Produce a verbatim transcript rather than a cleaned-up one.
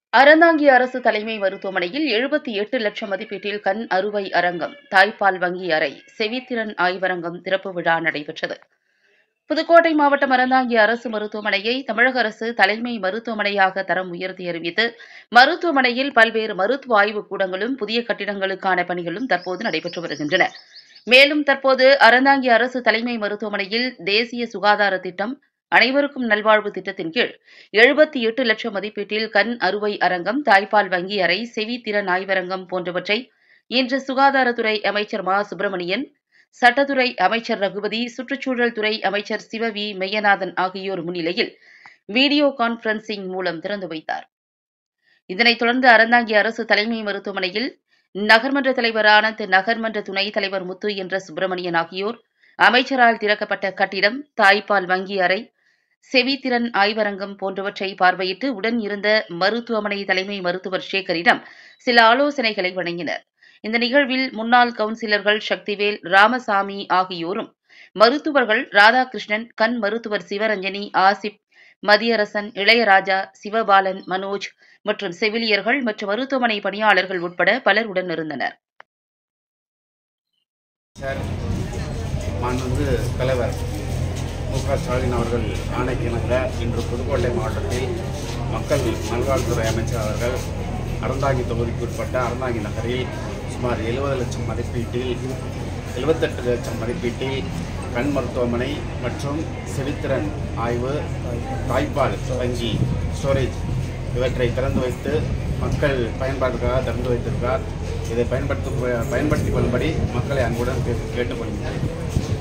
அறந்தாங்கி அரசு தலைமை மருத்துவமனையில் எழுபத்தி எட்டு லட்சம் மதிப்பீட்டில் கண் அறுவை அரங்கம், தாய்ப்பால் வங்கி அறை, செவித்திறன் ஆய்வரங்கம் திறப்பு விழா நடைபெற்றது. புதுக்கோட்டை மாவட்டம் அறந்தாங்கி அரசு மருத்துவமனையை தமிழக அரசு தலைமை மருத்துவமனையாக தரம் உயர்த்தி அறிவித்து மருத்துவமனையில் பல்வேறு மருத்துவ ஆய்வுக் கூடங்களும் புதிய கட்டிடங்களுக்கான பணிகளும் தற்போது நடைபெற்று வருகின்றன. மேலும் தற்போது அறந்தாங்கி அரசு தலைமை மருத்துவமனையில் தேசிய சுகாதார திட்டம், அனைவருக்கும் நல்வாழ்வு திட்டத்தின் கீழ் எழுபத்தி எட்டு லட்சம் மதிப்பீட்டில் கண் அறுவை அரங்கம், தாய்ப்பால் வங்கி அறை, செவித்திறன் ஆய்வரங்கம் போன்றவற்றை இன்று சுகாதாரத்துறை அமைச்சர் மா சுப்பிரமணியன், சட்டத்துறை அமைச்சர் ரகுபதி, சுற்றுச்சூழல் துறை அமைச்சர் சிவ வி மெய்யநாதன் ஆகியோர் முன்னிலையில் வீடியோ கான்பரன்சிங் மூலம் திறந்து வைத்தார். இதனைத் தொடர்ந்து அறந்தாங்கி அரசு தலைமை மருத்துவமனையில் நகர்மன்ற தலைவர் ஆனந்த், நகர்மன்ற துணைத் தலைவர் முத்து என்ற சுப்பிரமணியன் ஆகியோர் அமைச்சரால் திறக்கப்பட்ட கட்டிடம், தாய்ப்பால் வங்கி அறை, செவித்திறன் ஆய்வரங்கம் போன்றவற்றை பார்வையிட்டு உடன் இருந்த மருத்துவமனை தலைமை மருத்துவர் சேகரிடம் சில ஆலோசனைகளை வழங்கினர். இந்த நிகழ்வில் முன்னாள் கவுன்சிலர்கள் சக்திவேல், ராமசாமி ஆகியோரும், மருத்துவர்கள் ராதாகிருஷ்ணன், கண் மருத்துவர் சிவரஞ்சனி, ஆசிப், மதியரசன், இளையராஜா, சிவபாலன், மனோஜ் மற்றும் செவிலியர்கள் மற்றும் மருத்துவமனை பணியாளர்கள் உட்பட பலர் உடன் இருந்தனர். மாண்புமிகு தலைவர் மு க ஸ்டாலின் அவர்கள் ஆணைக்கிணங்க இன்று புதுக்கோட்டை மாவட்டத்தில் மக்கள் நல்வாழ்வுத்துறை அமைச்சர் அவர்கள் அறந்தாங்கி தொகுதிக்குட்பட்ட அறந்தாங்கி நகரில் சுமார் எழுபது லட்சம் மதிப்பீட்டில் எழுபத்தெட்டு லட்சம் மதிப்பீட்டில் கண் மருத்துவமனை மற்றும் செவித்திறன் ஆய்வு, தாய்ப்பால் வங்கி, ஸ்டோரேஜ் இவற்றை திறந்து வைத்து மக்கள் பயன்பாட்டுக்காக திறந்து வைத்திருக்கிறார். இதை பயன்படுத்த பயன்படுத்திக் கொள்ளும்படி மக்களை அன்புடன் கேட்டுக்கொள்கிறேன்.